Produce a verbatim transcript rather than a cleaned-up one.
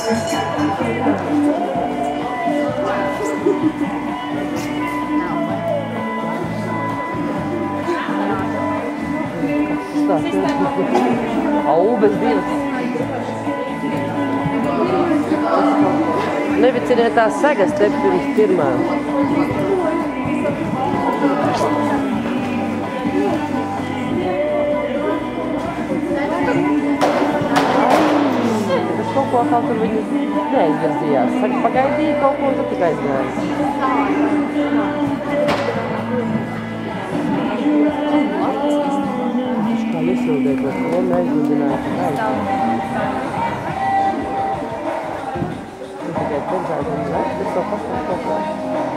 Au, bez divas. Nevicerēt tās segas te pirms pirmā. Tas kaut ko kaut tur viņi neizvirzījās. Saka, pagaidīja kaut ko, tad tikai aizgāja. Kā iesildēt, lai to neizmudinātu. Tikai pirmkārt, un ne, tas to pasaka kaut kā.